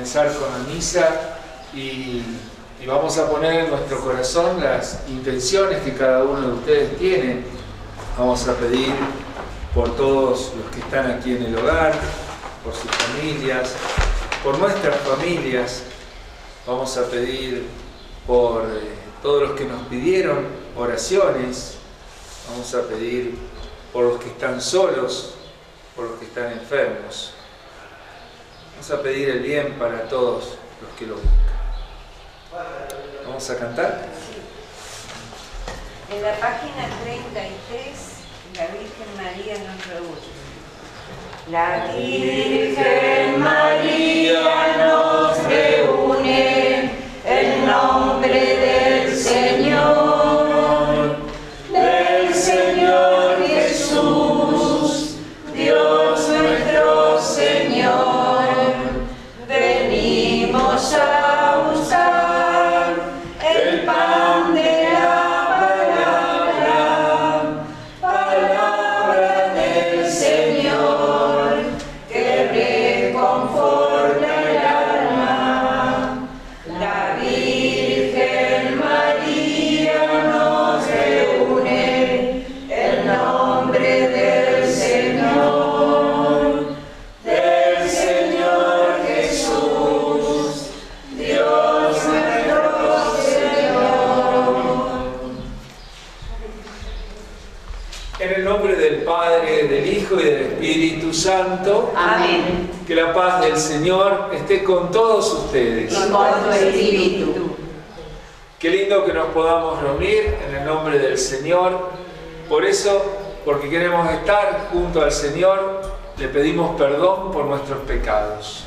comenzar con la misa y vamos a poner en nuestro corazón las intenciones que cada uno de ustedes tiene. Vamos a pedir por todos los que están aquí en el hogar, por sus familias, por nuestras familias. Vamos a pedir por todos los que nos pidieron oraciones. Vamos a pedir por los que están solos, por los que están enfermos. Vamos a pedir el bien para todos los que lo buscan. ¿Vamos a cantar? En la página 33, la Virgen María nos reúne. La Virgen María nos reúne en nombre del Señor Jesús, Dios nuestro Señor. Venimos a usar el pan de la palabra del Señor, que reconforta el alma. La Virgen María nos reúne en nombre del Señor Jesús, Dios nuestro Señor. En el nombre del Padre, del Hijo y del Espíritu Santo. Amén. Que la paz del Señor esté con todos ustedes. Y con tu espíritu. Qué lindo que nos podamos reunir en el nombre del Señor. Por eso, porque queremos estar junto al Señor, le pedimos perdón por nuestros pecados.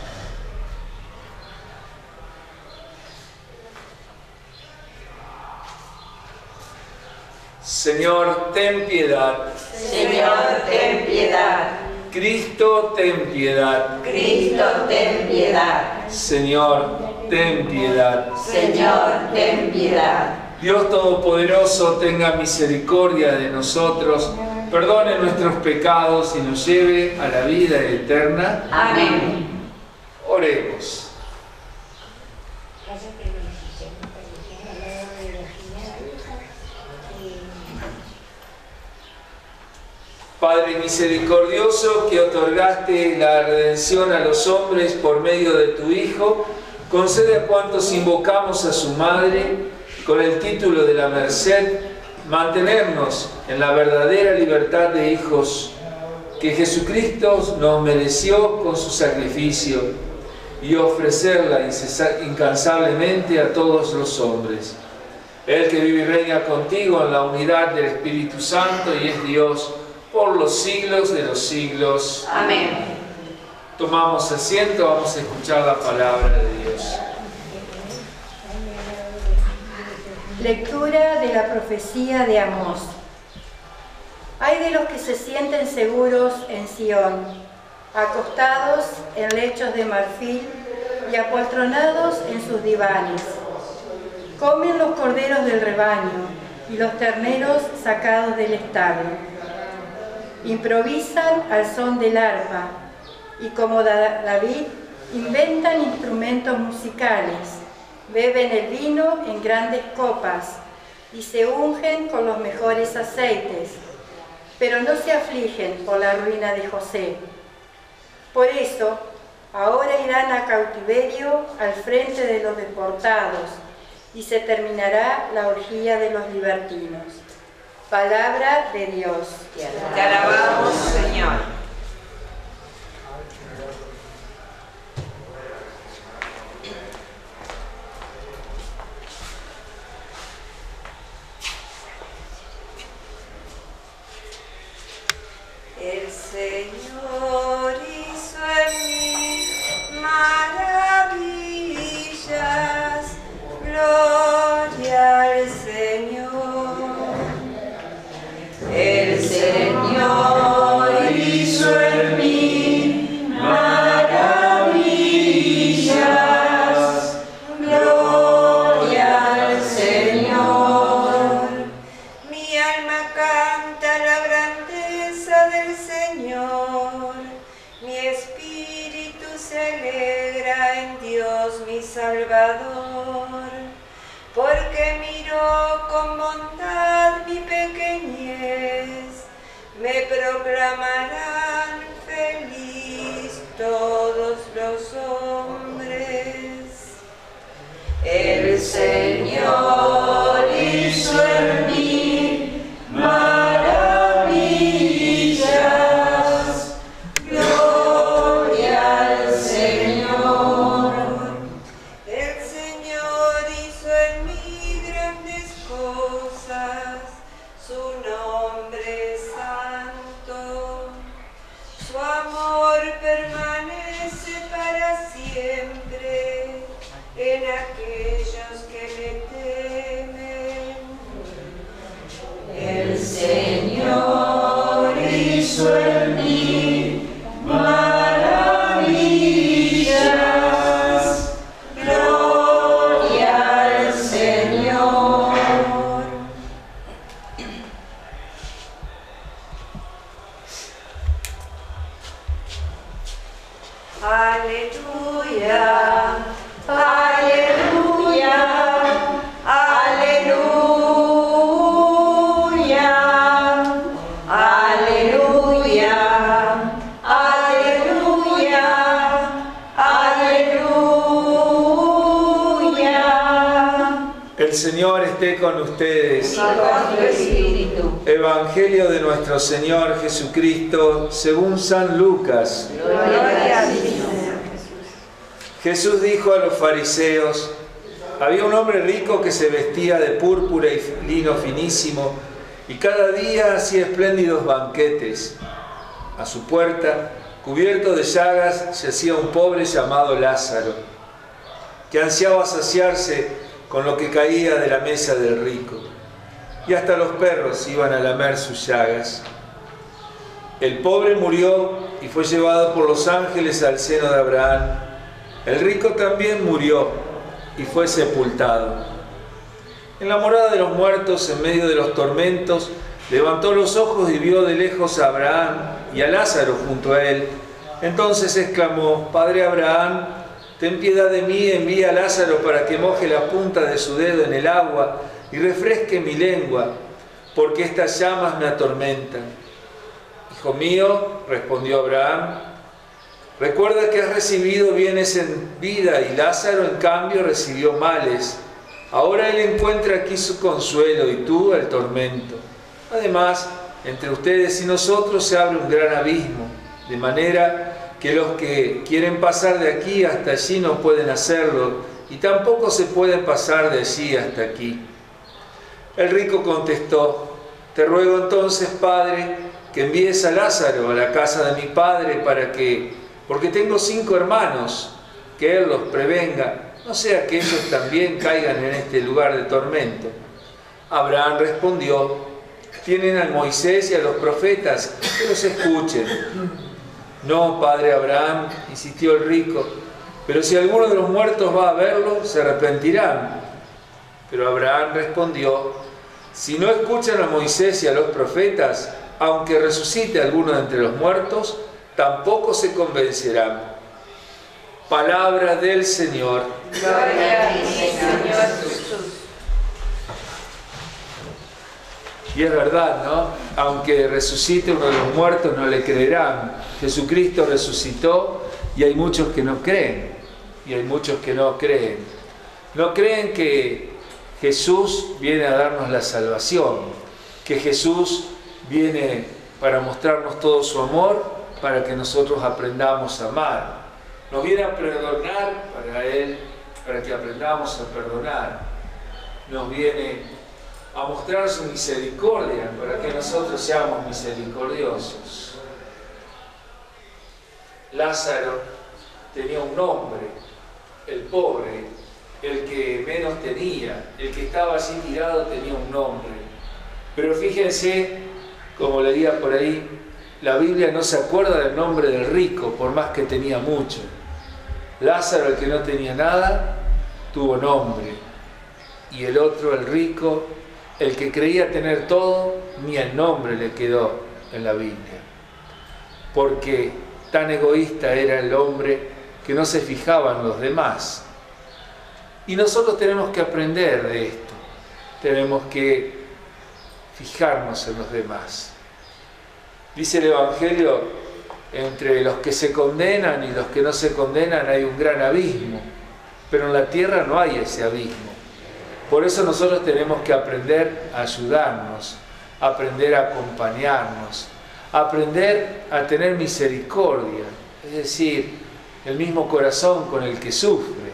Señor, ten piedad. Señor, ten piedad. Cristo, ten piedad. Cristo, ten piedad. Señor, ten piedad. Señor, ten piedad. Dios Todopoderoso, tenga misericordia de nosotros, perdone nuestros pecados y nos lleve a la vida eterna. Amén. Oremos. Padre misericordioso, que otorgaste la redención a los hombres por medio de tu Hijo, concede a cuantos invocamos a su Madre, con el título de la merced, mantenernos en la verdadera libertad de hijos que Jesucristo nos mereció con su sacrificio, y ofrecerla incansablemente a todos los hombres. Él que vive y reina contigo en la unidad del Espíritu Santo y es Dios por los siglos de los siglos. Amén. Tomamos asiento, vamos a escuchar la palabra de Dios. Lectura de la profecía de Amós. Ay de los que se sienten seguros en Sión, acostados en lechos de marfil y apoltronados en sus divanes. Comen los corderos del rebaño y los terneros sacados del establo. Improvisan al son del arpa y como David inventan instrumentos musicales. Beben el vino en grandes copas y se ungen con los mejores aceites, pero no se afligen por la ruina de José. Por eso, ahora irán a cautiverio al frente de los deportados y se terminará la orgía de los libertinos. Palabra de Dios. Te alabamos, Señor. El Señor hizo en mí maravillas, gloria al Señor. El Señor hizo en mí maravillas, gloria al Señor. Mi alma canta la grandeza del Señor. Señor esté con ustedes. Y con tu espíritu. Evangelio de nuestro Señor Jesucristo según San Lucas. Gloria a ti, Señor. Jesús dijo a los fariseos: había un hombre rico que se vestía de púrpura y lino finísimo y cada día hacía espléndidos banquetes. A su puerta, cubierto de llagas, yacía un pobre llamado Lázaro, que ansiaba saciarse con lo que caía de la mesa del rico, y hasta los perros iban a lamer sus llagas. El pobre murió y fue llevado por los ángeles al seno de Abraham. El rico también murió y fue sepultado. En la morada de los muertos, en medio de los tormentos, levantó los ojos y vio de lejos a Abraham y a Lázaro junto a él. Entonces exclamó: Padre Abraham, ten piedad de mí, envía a Lázaro para que moje la punta de su dedo en el agua y refresque mi lengua, porque estas llamas me atormentan. Hijo mío, respondió Abraham, recuerda que has recibido bienes en vida y Lázaro en cambio recibió males. Ahora él encuentra aquí su consuelo y tú el tormento. Además, entre ustedes y nosotros se abre un gran abismo, de manera que los que quieren pasar de aquí hasta allí no pueden hacerlo, y tampoco se pueden pasar de allí hasta aquí. El rico contestó: te ruego entonces, Padre, que envíes a Lázaro a la casa de mi padre porque tengo 5 hermanos, que él los prevenga, no sea que ellos también caigan en este lugar de tormento. Abraham respondió: tienen a Moisés y a los profetas, que los escuchen. No, padre Abraham, insistió el rico, pero si alguno de los muertos va a verlo, se arrepentirán. Pero Abraham respondió: si no escuchan a Moisés y a los profetas, aunque resucite alguno de entre los muertos, tampoco se convencerán. Palabra del Señor. Gloria a ti, Señor Jesús. Y es verdad, ¿no? Aunque resucite uno de los muertos, no le creerán. Jesucristo resucitó y hay muchos que no creen. Y hay muchos que no creen. No creen que Jesús viene a darnos la salvación, que Jesús viene para mostrarnos todo su amor, para que nosotros aprendamos a amar. Nos viene a perdonar para Él, para que aprendamos a perdonar. Nos viene a mostrar su misericordia, para que nosotros seamos misericordiosos. Lázaro tenía un nombre, el pobre, el que menos tenía, el que estaba allí tirado tenía un nombre. Pero fíjense, como leía por ahí, la Biblia no se acuerda del nombre del rico, por más que tenía mucho. Lázaro, el que no tenía nada, tuvo nombre. Y el otro, el rico, el que creía tener todo, ni el nombre le quedó en la Biblia. Porque tan egoísta era el hombre que no se fijaba en los demás. Y nosotros tenemos que aprender de esto. Tenemos que fijarnos en los demás. Dice el Evangelio: entre los que se condenan y los que no se condenan hay un gran abismo, pero en la tierra no hay ese abismo. Por eso nosotros tenemos que aprender a ayudarnos, aprender a acompañarnos, aprender a tener misericordia, es decir, el mismo corazón con el que sufre.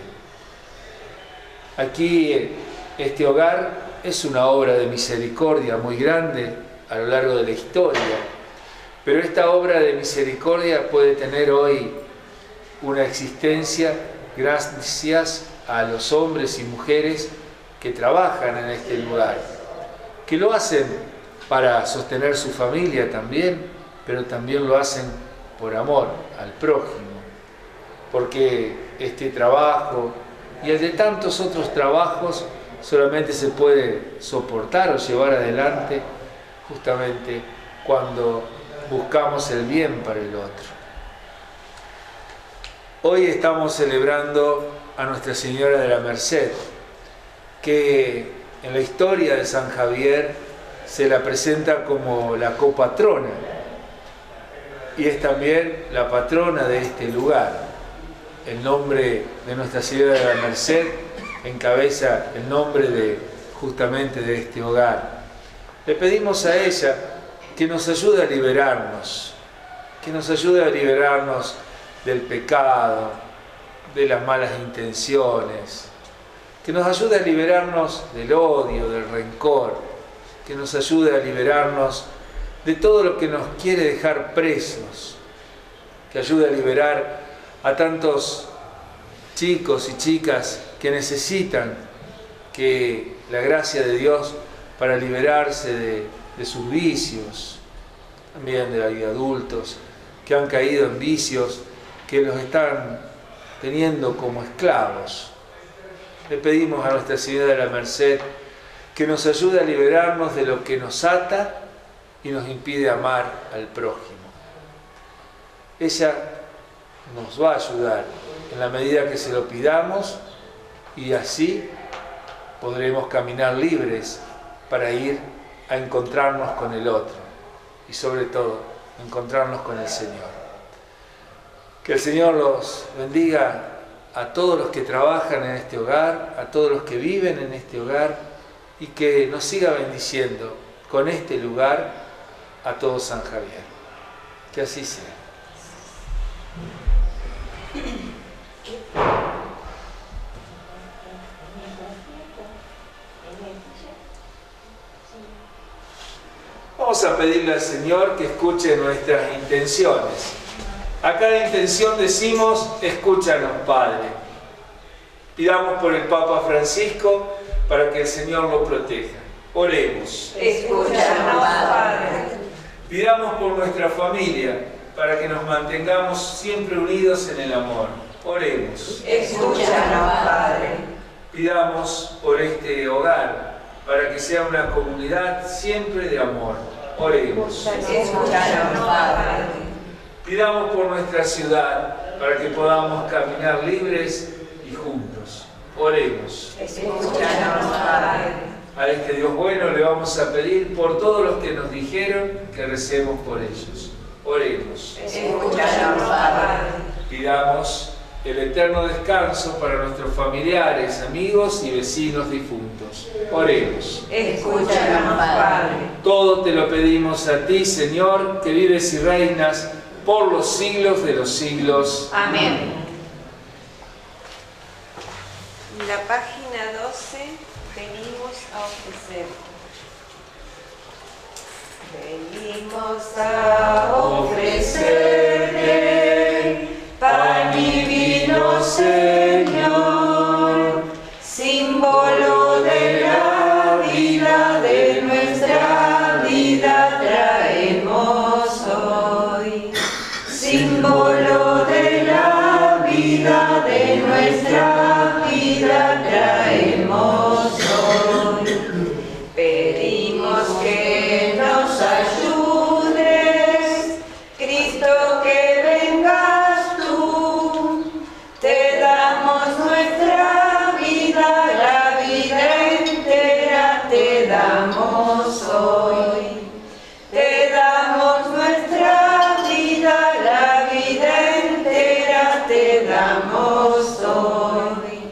Aquí este hogar es una obra de misericordia muy grande a lo largo de la historia, pero esta obra de misericordia puede tener hoy una existencia gracias a los hombres y mujeres que trabajan en este lugar, que lo hacen para sostener su familia también, pero también lo hacen por amor al prójimo, porque este trabajo y el de tantos otros trabajos solamente se puede soportar o llevar adelante justamente cuando buscamos el bien para el otro. Hoy estamos celebrando a Nuestra Señora de la Merced, que en la historia de San Javier se la presenta como la copatrona y es también la patrona de este lugar. El nombre de Nuestra Señora de la Merced encabeza el nombre justamente de este hogar. Le pedimos a ella que nos ayude a liberarnos, que nos ayude a liberarnos del pecado, de las malas intenciones, que nos ayude a liberarnos del odio, del rencor, que nos ayude a liberarnos de todo lo que nos quiere dejar presos, que ayude a liberar a tantos chicos y chicas que necesitan que la gracia de Dios para liberarse de sus vicios, también de adultos que han caído en vicios que los están teniendo como esclavos. Le pedimos a Nuestra Señora de la Merced que nos ayude a liberarnos de lo que nos ata y nos impide amar al prójimo. Ella nos va a ayudar en la medida que se lo pidamos y así podremos caminar libres para ir a encontrarnos con el otro y sobre todo encontrarnos con el Señor. Que el Señor los bendiga a todos los que trabajan en este hogar, a todos los que viven en este hogar y que nos siga bendiciendo con este lugar a todo San Javier. Que así sea. Vamos a pedirle al Señor que escuche nuestras intenciones. A cada intención decimos, escúchanos, Padre. Pidamos por el Papa Francisco para que el Señor lo proteja. Oremos. Escúchanos, Padre. Pidamos por nuestra familia para que nos mantengamos siempre unidos en el amor. Oremos. Escúchanos, Padre. Pidamos por este hogar para que sea una comunidad siempre de amor. Oremos. Escúchanos, Padre. Pidamos por nuestra ciudad para que podamos caminar libres y juntos. Oremos. Escúchanos, Padre. A este Dios bueno le vamos a pedir por todos los que nos dijeron que recemos por ellos. Oremos. Escúchanos, Padre. Pidamos el eterno descanso para nuestros familiares, amigos y vecinos difuntos. Oremos. Escúchanos, Padre. Todo te lo pedimos a ti, Señor, que vives y reinas por los siglos de los siglos. Amén. La página 12, venimos a ofrecer. Venimos a ofrecerte pan y vino, Señor, símbolo de la vida, de nuestra vida traemos hoy. Símbolo de la vida, de nuestra vida traemos hoy. Pedimos que nos ayudes, Cristo, que vengas tú. Te damos nuestra vida, la vida entera te damos hoy. Te damos nuestra vida, la vida entera te damos hoy.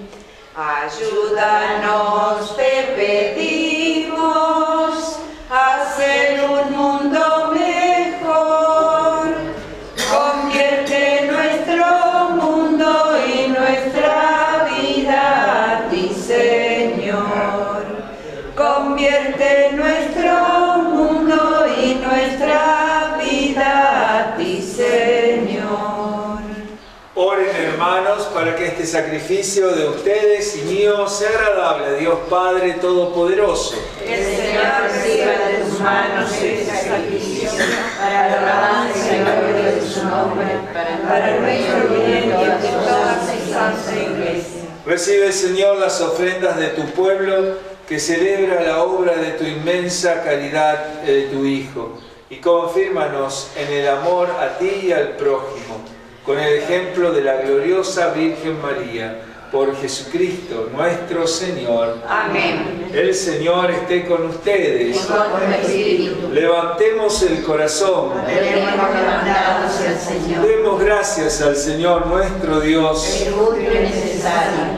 Ayúdanos, te pedimos, a hacer un mundo mejor. Convierte nuestro mundo y nuestra vida a ti, Señor. Convierte nuestro mundo y nuestra vida a ti, Señor. Oren, hermanos, para que este sacrificio de ustedes y mío sea agradable a Dios Padre Todopoderoso. Que el Señor reciba de tus manos este sacrificio para la alabanza y gloria de su nombre, para nuestro bien y el de toda su santa iglesia. Recibe, Señor, las ofrendas de tu pueblo que celebra la obra de tu inmensa caridad de tu Hijo, y confírmanos en el amor a ti y al prójimo, con el ejemplo de la gloriosa Virgen María, por Jesucristo nuestro Señor. Amén. El Señor esté con ustedes. Con tu espíritu. Levantemos el corazón. Tenemos levantado hacia el Señor. Demos gracias al Señor nuestro Dios. Es justo y necesario.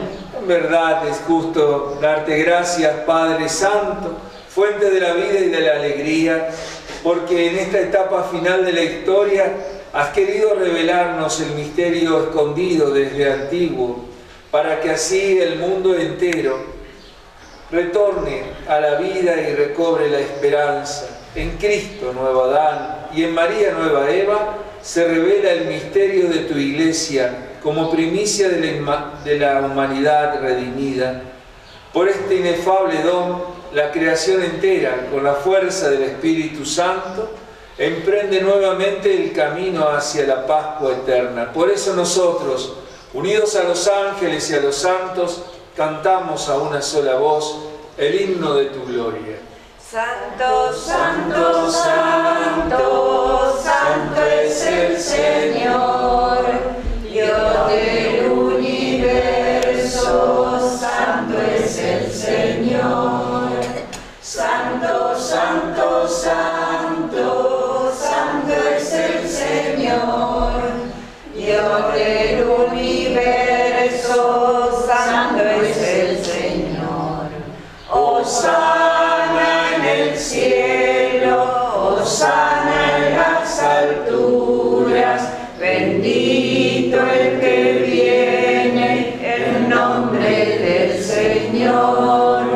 En verdad es justo darte gracias, Padre Santo, fuente de la vida y de la alegría, porque en esta etapa final de la historia has querido revelarnos el misterio escondido desde antiguo, para que así el mundo entero retorne a la vida y recobre la esperanza. En Cristo, nuevo Adán, y en María, nueva Eva, se revela el misterio de tu Iglesia como primicia de la humanidad redimida. Por este inefable don, la creación entera, con la fuerza del Espíritu Santo, emprende nuevamente el camino hacia la Pascua eterna. Por eso nosotros, unidos a los ángeles y a los santos, cantamos a una sola voz el himno de tu gloria. Santo, santo, santo, santo es el Señor, Dios del universo, santo es el Señor. Santo, santo, santo, santo es el Señor, Dios del universo, santo es el Señor. Hosana en el cielo, hosana en las alturas, bendito el que viene en nombre del Señor.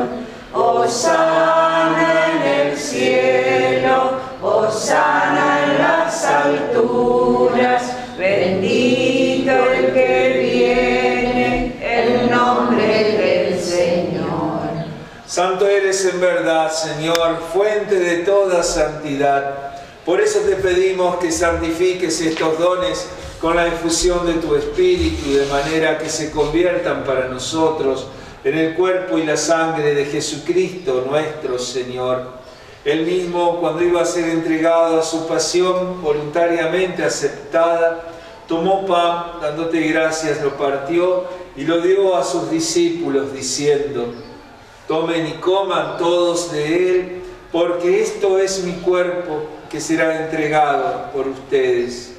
Hosana en el cielo, hosana en las alturas, bendito el que viene en nombre del Señor. Santo eres en verdad, Señor, fuente de toda santidad. Por eso te pedimos que santifiques estos dones con la infusión de tu Espíritu, de manera que se conviertan para nosotros en el cuerpo y la sangre de Jesucristo nuestro Señor. Él mismo, cuando iba a ser entregado a su pasión voluntariamente aceptada, tomó pan, dándote gracias, lo partió y lo dio a sus discípulos, diciendo: tomen y coman todos de él, porque esto es mi cuerpo que será entregado por ustedes.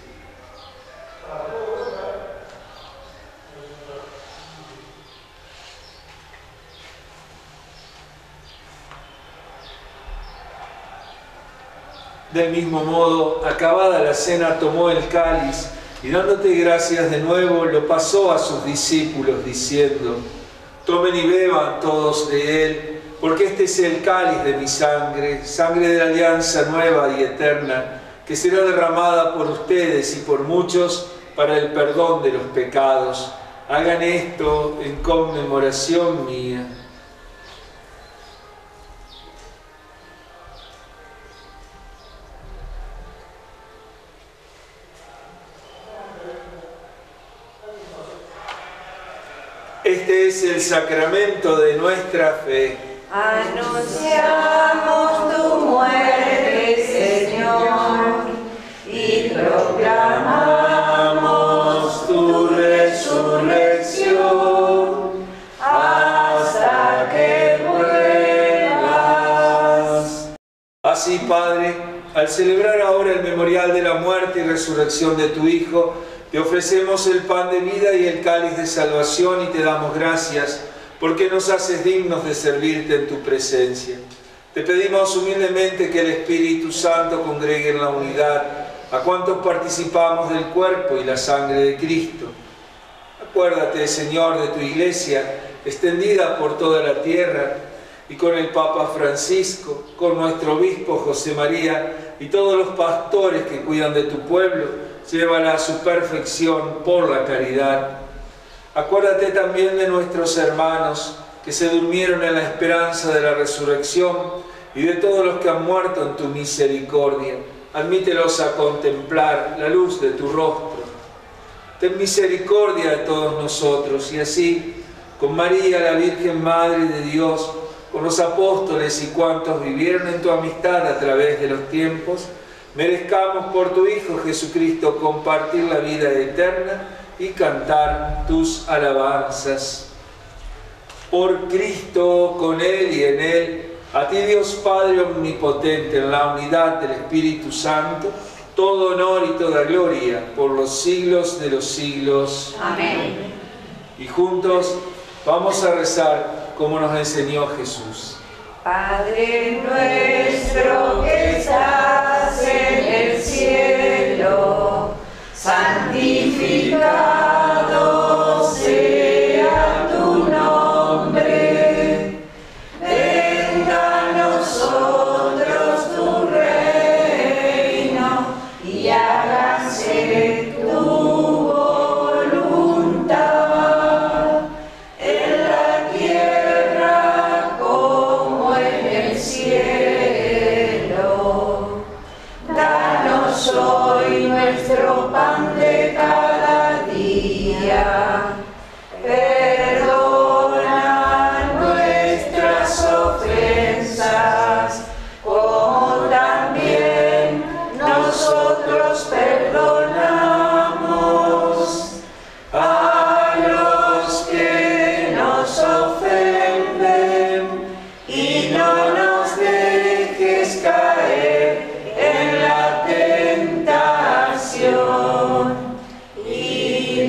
Del mismo modo, acabada la cena, tomó el cáliz y dándote gracias de nuevo, lo pasó a sus discípulos, diciendo: tomen y beban todos de él, porque este es el cáliz de mi sangre, sangre de la alianza nueva y eterna, que será derramada por ustedes y por muchos para el perdón de los pecados. Hagan esto en conmemoración mía. Este es el sacramento de nuestra fe. Anunciamos tu muerte, Señor, y proclamamos tu resurrección hasta que vuelvas. Así, Padre, al celebrar ahora el memorial de la muerte y resurrección de tu Hijo, te ofrecemos el pan de vida y el cáliz de salvación y te damos gracias porque nos haces dignos de servirte en tu presencia. Te pedimos humildemente que el Espíritu Santo congregue en la unidad a cuantos participamos del cuerpo y la sangre de Cristo. Acuérdate, Señor, de tu Iglesia, extendida por toda la tierra, y con el Papa Francisco, con nuestro obispo José María y todos los pastores que cuidan de tu pueblo, llévala a su perfección por la caridad. Acuérdate también de nuestros hermanos que se durmieron en la esperanza de la resurrección y de todos los que han muerto en tu misericordia. Admítelos a contemplar la luz de tu rostro. Ten misericordia de todos nosotros y así, con María, la Virgen Madre de Dios, con los apóstoles y cuantos vivieron en tu amistad a través de los tiempos, merezcamos por tu Hijo Jesucristo compartir la vida eterna y cantar tus alabanzas. Por Cristo, con Él y en Él, a ti Dios Padre Omnipotente, en la unidad del Espíritu Santo, todo honor y toda gloria por los siglos de los siglos. Amén. Y juntos Vamos a rezar como nos enseñó Jesús. Padre nuestro que estás en el cielo, santificado sea tu nombre. Venga a nosotros tu reino y hágase tu voluntad en la tierra como en el cielo. Danos hoy nuestro pan de cada día. Perdona nuestras ofensas, como también nosotros perdonamos a los que nos ofenden, y no nos dejes caer en la tentación, y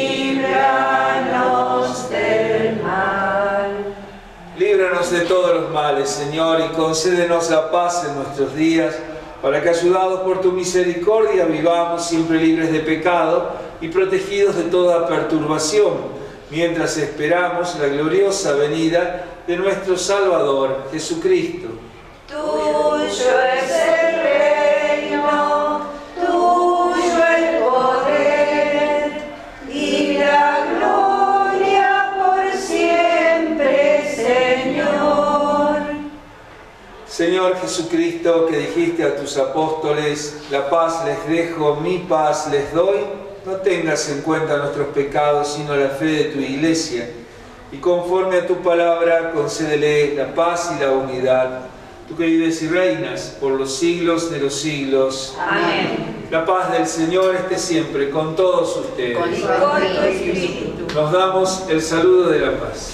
líbranos del mal. Líbranos de todos los males, Señor, y concédenos la paz en nuestros días, para que, ayudados por tu misericordia, vivamos siempre libres de pecado y protegidos de toda perturbación, mientras esperamos la gloriosa venida de nuestro Salvador, Jesucristo. Tuyo es el reino, tuyo el poder y la gloria por siempre, Señor. Señor Jesucristo, que dijiste a tus apóstoles: la paz les dejo, mi paz les doy, no tengas en cuenta nuestros pecados, sino la fe de tu Iglesia, y conforme a tu palabra, concédele la paz y la unidad. Tú que vives y reinas por los siglos de los siglos. Amén. La paz del Señor esté siempre con todos ustedes. Con tu espíritu. Nos damos el saludo de la paz.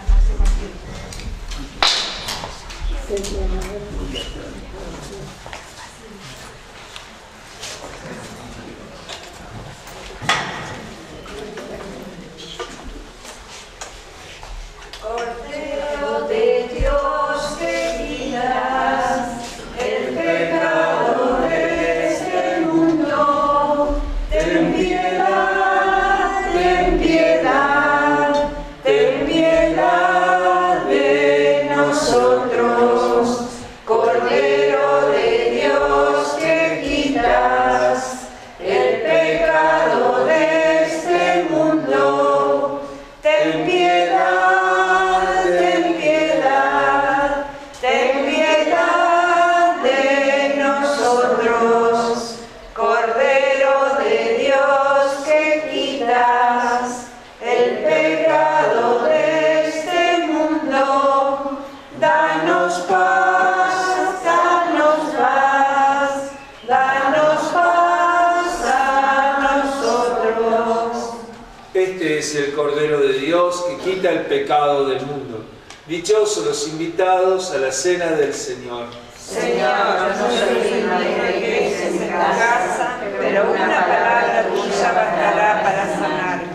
Cordero de Dios que quitas el pecado de este mundo, ten piedad, ten piedad, ten piedad de nosotros. Cordero de Dios que quitas el pecado de este mundo, ten piedad, ten piedad, ten piedad de nosotros. Cordero de Dios que quitas el pecado de este mundo, danos paz, danos paz, danos paz a nosotros. Este es el Cordero de Dios que quita el pecado del mundo. Dichosos los invitados a la cena del Señor. Señor, yo no soy digno de que entres en mi casa, pero una palabra tuya bastará para sanarme.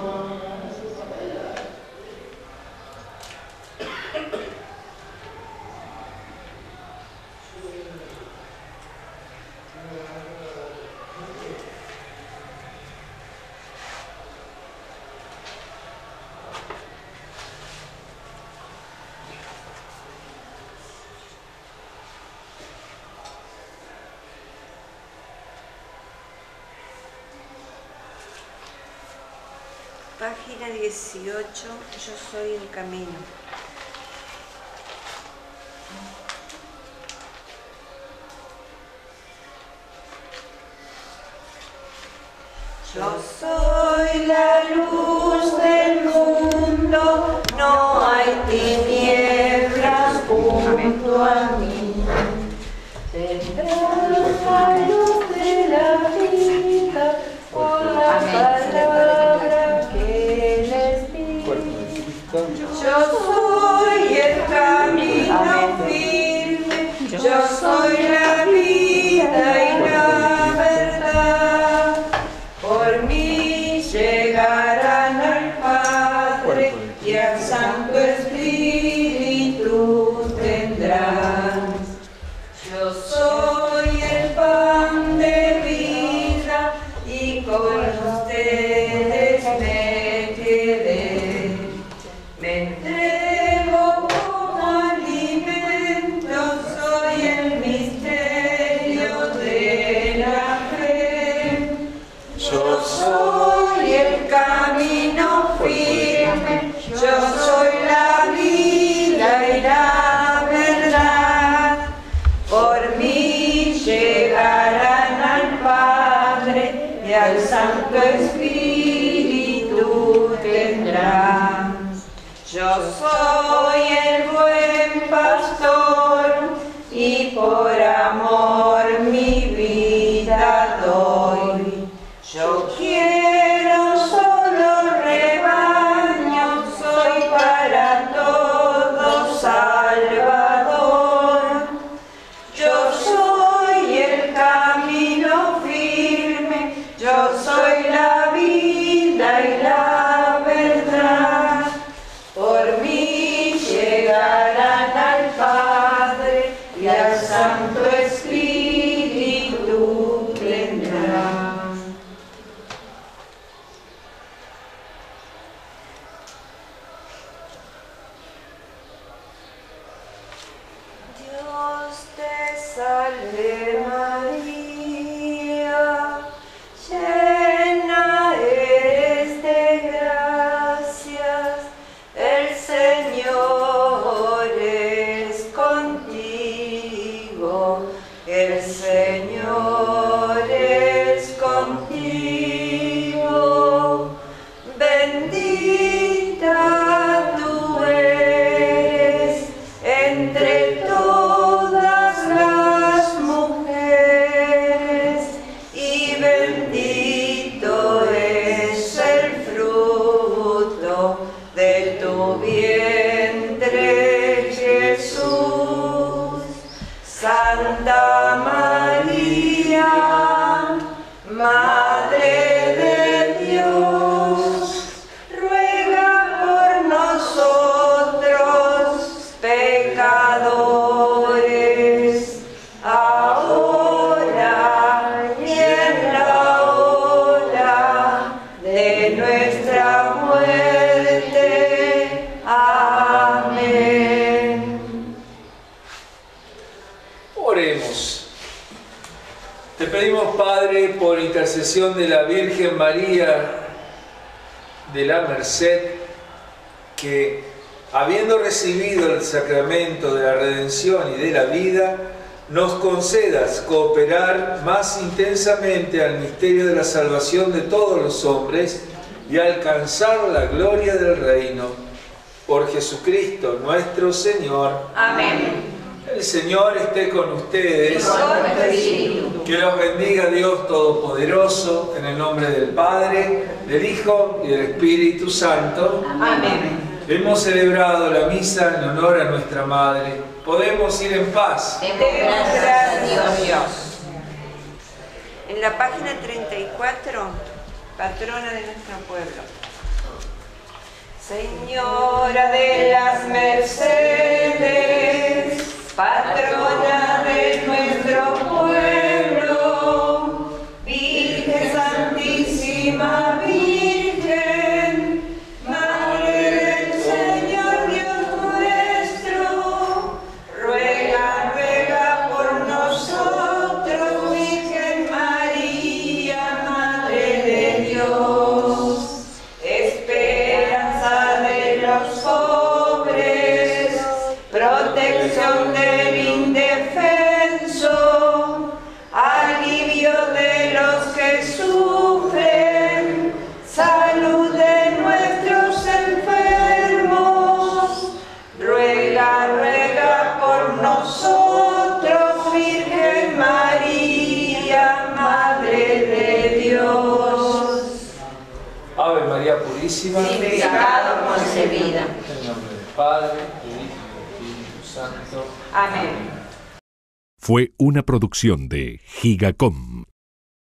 Página 18, yo soy el camino. Yo soy la luz del mundo, no hay tinieblas junto a mí. Tendrás la luz de la vida por la palabra que les di. Yo soy el camino firme, yo soy la vida y la verdad. Por mí llegarán al Padre y al Santo Espíritu tendrá. Yo soy el buen pastor y por amor mi vida doy. Yo quiero solo rebaño, soy para todos Salvador. Yo soy el camino firme, yo soy la vida y la verdad. Por mí llegarán al Padre y al Santo Espíritu tendrán. Dios te salve María, llena eres de gracias, el Señor es contigo, el Señor es contigo, bendita tú eres entre todas las mujeres y bendito es el fruto de tu vientre, Jesús. Santa María, Madre de Dios, ruega por nosotros pecadores, ahora y en la hora de nuestra muerte. Amén. Oremos. Te pedimos, Padre, por intercesión de la Virgen María de la Merced, que habiendo recibido el sacramento de la redención y de la vida, nos concedas cooperar más intensamente al misterio de la salvación de todos los hombres y alcanzar la gloria del reino. Por Jesucristo nuestro Señor. Amén. El Señor esté con ustedes. Con tu espíritu. Que los bendiga Dios Todopoderoso, en el nombre del Padre, del Hijo y del Espíritu Santo. Amén. Hemos celebrado la misa en honor a nuestra Madre. Podemos ir en paz. Demos gracias a Dios. En la página 34, patrona de nuestro pueblo. Señora de las Mercedes, patrona de nuestro pueblo, Virgen Santísima Virgen, Madre del Señor Dios nuestro, ruega, ruega por nosotros, Virgen María, Madre de Dios, esperanza de los pobres, protección del indefenso, alivio de los que sufren, salud de nuestros enfermos, ruega, ruega por nosotros, Virgen María, Madre de Dios. Ave María Purísima. Sin pecado concebida. En el nombre del Padre, del Hijo y del Espíritu Santo. Amén. Fue una producción de Gigacom.